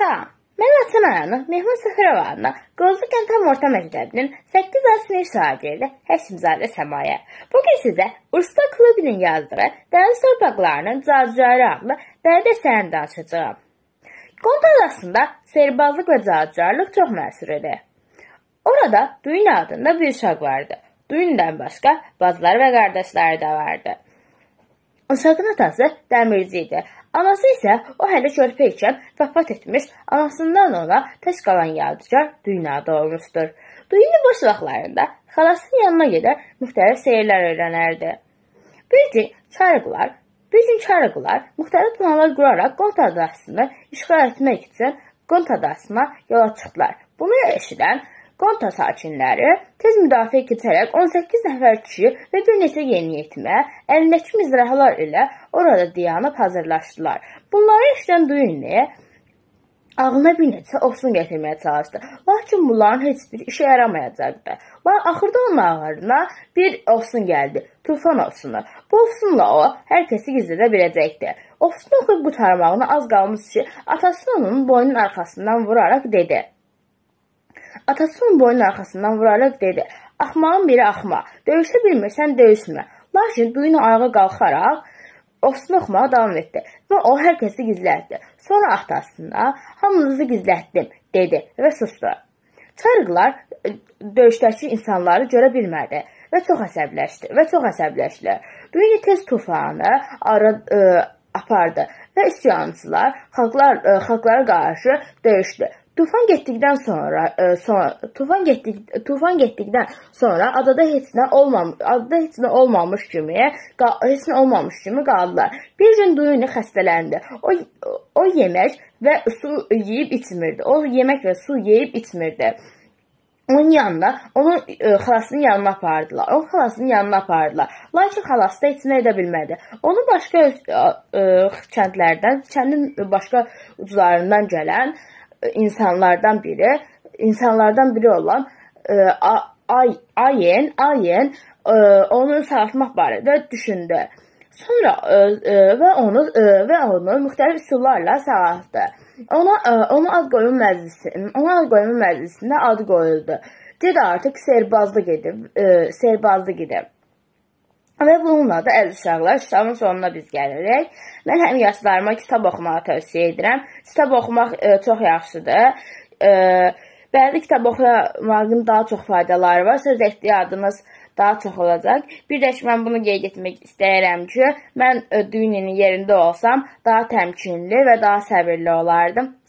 Salam, mən Aslan Mehman Səfərovanla Qozluqən tam orta məktəbinin 8 A sinif şagirdi Həşimzadə Səmaya. Bugün sizə Usta Klubinin yazdığı Dəniz Torpaqlarının Cadugarı adlı bədii əsərini danışacağam. Qonta adasında seyirbazlıq və cadugarlıq çox məşhur idi. Orada Duyun adında bir uşaq vardı. Duyundan başqa bacıları və qardaşları da vardı. Uşağın atası dəmirci idi. Anası isə o hələ körpə ikən vəfat etmiş, anasından ona tək qalan yadigar Duyuna doğmuşdur. Duyunu boş vaxtlarında xalasının yanına gedər, müxtəlif seyirlər öyrənərdi. Bir gün Çarıqlar müxtəlif planlar quraraq Qonta adasını işğal etmək üçün Qonta adasına yola çıxdılar. Bunu eşidən Qonta sakinləri tez müdafiə keçərək 18 nəfər kişi və bir neçə yeniyetmə əlindəki mizrahlar ilə orada dayanıb hazırlaşdılar. Bunları eşidən Duyun ağlına bir neçə ofsun gətirməyə çalışdı. Lakin bunların heç bir işə yaramayacaqdı. Axırda onun ağırına bir ofsun gəldi. Tufan ofsunu. Bu ofsunla o hər kəsi gizlədə biləcəkdi. Ofsunu oxuyub qutarmağına az qalmış ki, atası onun boynunun arxasından vuraraq dedi. Axmağın biri axma, döyüşə bilmirsən döyüşmə. Lakin Duyun ayağa qalxaraq ofsunu oxumağa davam etdi və o hər kəsi gizlətdi. Sonra atasına hamınızı gizlətdim dedi və susdu. Çarıqlar döyüşdəki insanları görə bilmədi və çox əsəbləşdilər. Duyun tez tufanı apardı və üsyançılar xalqlara qarşı döyüşdü. Tufan getdikdən sonra adada heç nə olmamış kimi qaldılar. Bir gün Duyun xəstələndi. O yemək və su yeyib içmirdi. Onu xalasının yanına apardılar. Lakin xalası da içinə edə bilmədi. Onu başqa kəndin başqa uclarından gələn insanlardan biri olan Ayen onu sağaltmaq barədə düşündü. Sonra və onu müxtəlif üsullarla sağaltdı. Ona ad qoyma məclisində adı qoyuldu. Dedi artıq seyirbazlıq idi. Və bununla da əziz uşaqlar, kitabın sonuna biz gəlirik. Mən həm yaşlarıma kitab oxumağı tövsiyə edirəm. Kitab oxumaq çox yaxşıdır. Bəli, kitab oxumağın daha çox faydaları var. Söz ehtiyacınız daha çox olacaq. Bir də ki, mən bunu qeyd etmək istəyirəm ki, mən Duyunun yerində olsam daha təmkinli və daha səbirli olardım.